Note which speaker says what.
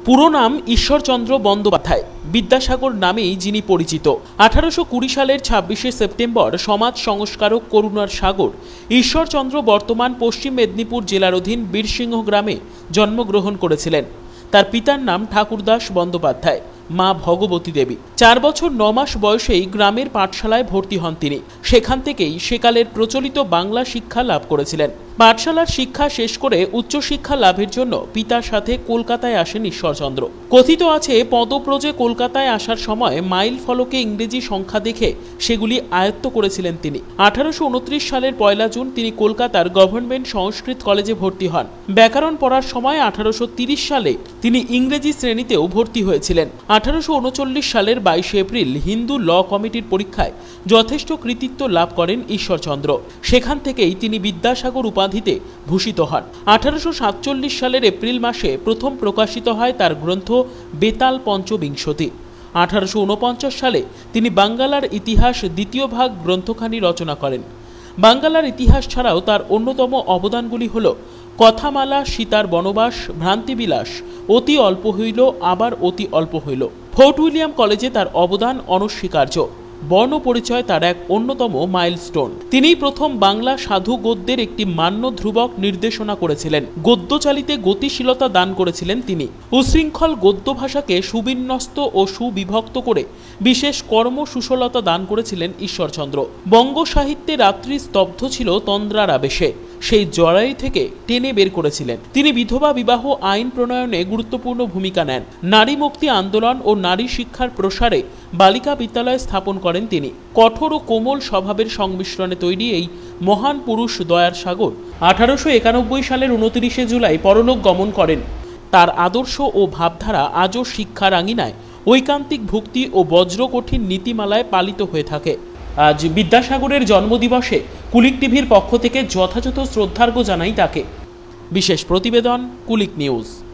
Speaker 1: পুরো নাম ঈশ্বরচন্দ্র বন্দ্যোপাধ্যায়, বিদ্যাসাগর নামেই যিনি পরিচিত। 1820 সালের 26শে সেপ্টেম্বর সমাজ সংস্কারক করুণার সাগর ঈশ্বরচন্দ্র বর্তমান পশ্চিম মেদিনীপুর জেলার অধীন বীরসিংহ গ্রামে জন্মগ্রহণ করেছিলেন। তার পিতার নাম ঠাকুরদাস বন্দ্যোপাধ্যায়, মা ভগবতী দেবী। 4 বছর 9 মাস বয়সেই গ্রামের পাঠশালায় ভর্তি হন তিনি। সেখান থেকেই সেকালের প্রচলিত বাংলা শিক্ষা লাভ করেছিলেন। পাঠশালার শিক্ষা শেষ করে উচ্চশিক্ষা লাভের জন্য পিতার সাথে কলকাতায় আসেন ঈশ্বরচন্দ্র। কথিত আছে পদব্রজে কলকাতায় আসার সময় মাইল ফলকে ইংরেজি সংখ্যা দেখে সেগুলি আয়ত্ত করেছিলেন তিনি। 1829 সালের 1 জুন তিনি কলকাতার গভর্নমেন্ট সংস্কৃত কলেজে ভর্তি হন। ব্যাকরণ পড়ার সময় 1830 সালে তিনি ইংরেজি শ্রেণীতেও ভর্তি হয়েছিলেন। 1839 সালের 22 এপ্রিল হিন্দু ল কমিটির পরীক্ষায় যথেষ্ট কৃতিত্ব লাভ করেন ঈশ্বরচন্দ্র। সেখান থেকেই তিনি বিদ্যাসাগর উপাধিতে ভূষিত হন। 1847 সালের এপ্রিল মাসে প্রথম প্রকাশিত হয় তার গ্রন্থ বেতাল পঞ্চবিংশতি। 1849 সালে তিনি বাঙ্গালার ইতিহাস দ্বিতীয় ভাগ গ্রন্থখানি রচনা করেন। বাঙ্গালার ইতিহাস ছাড়াও তার অন্যতম অবদানগুলি হল কথামালা, সীতার বনবাস, ভ্রান্তিবিলাস, অতি অল্প হইল আবার অতি অল্প হইল। ফোর্ট উইলিয়াম কলেজে তার অবদান অনস্বীকার্য। বর্ণ পরিচয় তার এক অন্যতম মাইলস্টোন। তিনিই প্রথম বাংলা সাধু গদ্যের একটি মান্য ধ্রুবক নির্দেশনা করেছিলেন। গদ্যচালিতে গতিশীলতা দান করেছিলেন তিনি। উশৃঙ্খল গদ্য ভাষাকে সুবিন্যস্ত ও সুবিভক্ত করে বিশেষ কর্ম সুশলতা দান করেছিলেন ঈশ্বরচন্দ্র। বঙ্গ সাহিত্যে রাত্রি স্তব্ধ ছিল তন্দ্রার আবেশে, সেই জড়াই থেকে টেনে বের করেছিলেন। তিনি বিধবা বিবাহ আইন প্রণয়নে গুরুত্বপূর্ণ ভূমিকা নেন। নারী মুক্তি আন্দোলন ও নারী শিক্ষার প্রসারে বালিকা বিদ্যালয় স্থাপন করেন তিনি। কঠোর ও কোমল স্বভাবের সংমিশ্রণে তৈরি এই মহান পুরুষ দয়ার সাগর 1891 সালের 29শে জুলাই পরলোক গমন করেন। তার আদর্শ ও ভাবধারা আজও শিক্ষার আঙিনায় ঐকান্তিক ভক্তি ও বজ্রকঠিন নীতিমালায় পালিত হয়ে থাকে। আজ বিদ্যাসাগরের জন্মদিবসে কুলিক টিভির পক্ষ থেকে যথাযথ শ্রদ্ধার্ঘ্য জানাই তাকে। বিশেষ প্রতিবেদন, কুলিক নিউজ।